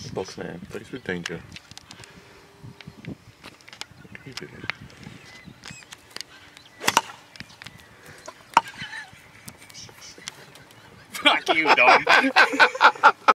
the box, man. Face with danger. What are you doing? Fuck you, dog.